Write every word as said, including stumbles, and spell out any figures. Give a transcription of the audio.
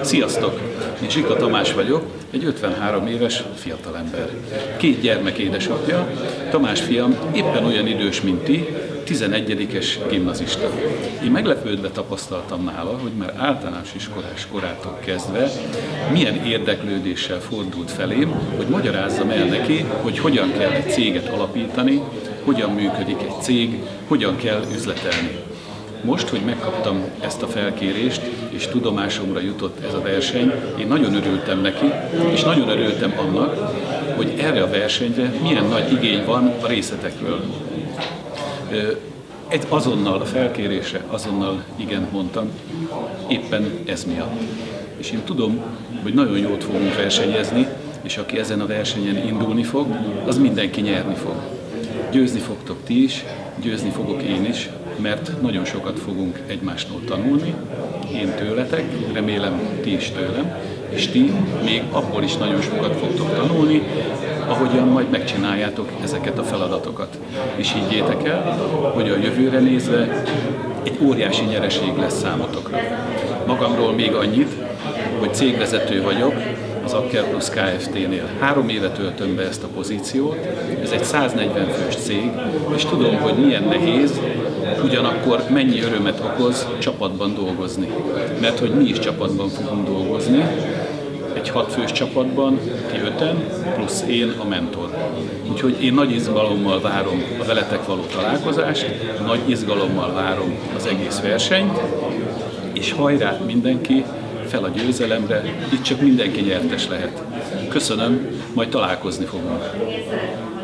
Sziasztok! Én Zsika Tamás vagyok, egy ötvenhárom éves fiatalember. Két gyermek édesapja, Tamás fiam éppen olyan idős, mint ti, tizenegyedikes gimnazista. Én meglepődve tapasztaltam nála, hogy már általános iskolás korától kezdve milyen érdeklődéssel fordult felém, hogy magyarázzam el neki, hogy hogyan kell egy céget alapítani, hogyan működik egy cég, hogyan kell üzletelni. Most, hogy megkaptam ezt a felkérést, és tudomásomra jutott ez a verseny, én nagyon örültem neki, és nagyon örültem annak, hogy erre a versenyre milyen nagy igény van a részletekről. Egy azonnal a felkérésre, azonnal igent mondtam, éppen ez miatt. És én tudom, hogy nagyon jót fogunk versenyezni, és aki ezen a versenyen indulni fog, az mindenki nyerni fog. Győzni fogtok ti is, győzni fogok én is, mert nagyon sokat fogunk egymástól tanulni, én tőletek, remélem ti is tőlem, és ti még abból is nagyon sokat fogtok tanulni, ahogyan majd megcsináljátok ezeket a feladatokat. És higgyétek el, hogy a jövőre nézve egy óriási nyereség lesz számotokra. Magamról még annyit, hogy cégvezető vagyok, az Akker Plus Kft-nél. Három éve töltöm be ezt a pozíciót, ez egy száznegyven fős cég, és tudom, hogy milyen nehéz, ugyanakkor mennyi örömet okoz csapatban dolgozni. Mert hogy mi is csapatban fogunk dolgozni, egy hatfős csapatban, ti öten, plusz én a mentor. Úgyhogy én nagy izgalommal várom a veletek való találkozást, nagy izgalommal várom az egész versenyt, és hajrá mindenki, fel a győzelemre, itt csak mindenki nyertes lehet. Köszönöm, majd találkozni fogunk.